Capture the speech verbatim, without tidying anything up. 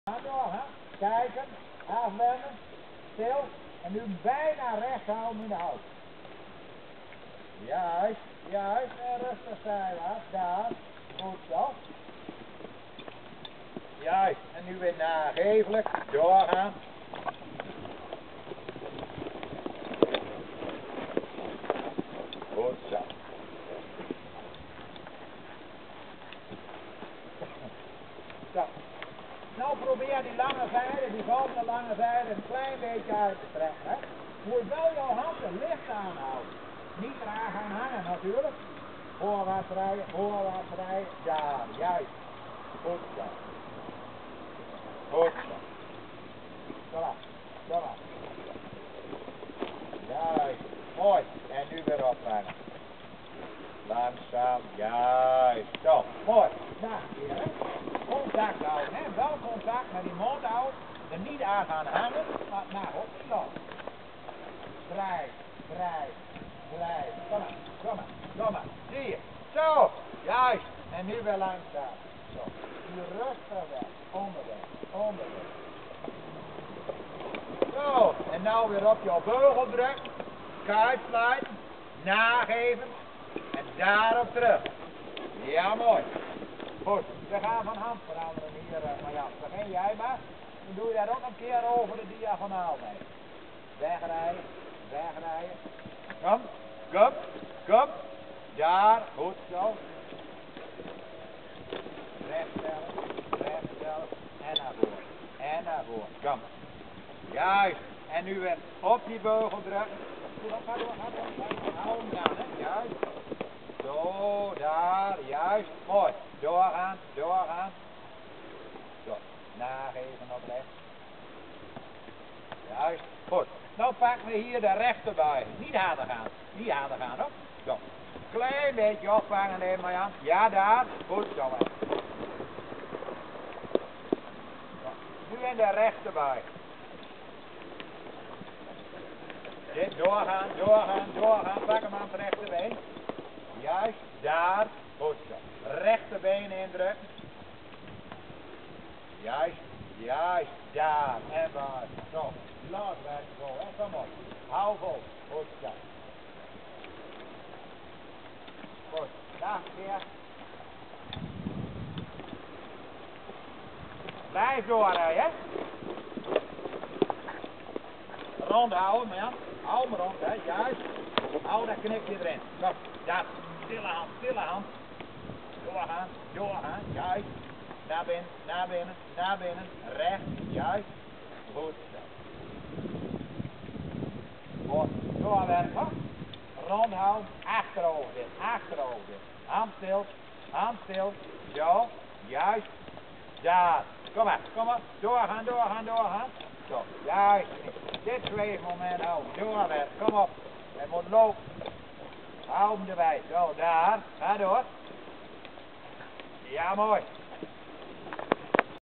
Ga door, hè. Kijken, afwenden, stil. En nu bijna recht houden in de hout. Juist, juist. En rustig zijwaarts. Daar. Goed zo. Juist. En nu weer nagevelijk. Doorgaan. Goed zo. Zo. Nou probeer die lange zijde, die volgende lange zijde een klein beetje uit te trekken. Hè. Moet wel jouw handen licht aanhouden. Niet raar gaan hangen natuurlijk. Voorwaarts rijden, voorwaarts rijden. Daar, juist. Goed zo. Goed zo. Zo maar, zo maar. Juist. Mooi. En nu weer opruimen. Langzaam, juist. Zo, mooi. Nou, hier hè. Contact houden, hè. Wel contact met die mond houden. Er niet aan gaan hangen, maar nou op de loop. Vrij, vrij, vrij. Kom maar, kom maar, kom maar. Zie je. Zo, juist. En nu weer langzaam. Zo. Nu rustig weg. Onderweg, onderweg. Zo, en nou weer op jouw beugel drukken. Kuit sluiten. Nageven. En daarop terug. Ja, mooi. Goed, we gaan van hand veranderen hier, uh, maar ja, begin jij maar. Dan doe je dat ook een keer over de diagonaal mee. Wegrijden, wegrijden. Kom, kom, kom. Daar, goed zo. Rechtstellen, rechtstellen. En naar voren, en naar voren. Kom. Juist. En nu weer op die beugel drukken. Ga door, ga door, ga door. Hou hem dan, hè. Juist. Zo, daar, juist. Mooi. Doorgaan, doorgaan. Zo, nageven op rechts. Juist, goed. Nou pakken we hier de rechterbui. Niet harder gaan, niet harder gaan hoor. Zo, klein beetje opvangen neem maar aan. Ja, daar. Goed zo. Hè. Zo. Nu in de rechterbui. Dit, doorgaan, doorgaan, doorgaan. Pak hem aan het rechterbeen. Juist, daar. Goed zo. Rechterbeen indrukken. Juist, juist, daar en waar. Zo, los werken zo, hè. Kom op. Hou vol. Goed zo. Goed, dag weer. Blijf doorrijden, hè. Rond houden, man. Hou hem rond, hè. Juist. Hou dat knipje erin. Kom, dat. Stille hand, stille hand. Doorgaan, doorgaan, juist. Naar binnen, naar binnen, naar binnen. Recht, juist. Goed zo. Goed, doorwerken. Rondhouden, achterover dit, achterover dit. Hand stil, hand stil. Zo, juist. Daar. Kom maar, kom maar. Doorgaan, doorgaan, doorgaan. Zo, juist. Dit zweefmoment houden. Doorwerken, kom op. Het moet lopen. Hou hem erbij. Zo, daar. Ga door. Ja, mooi.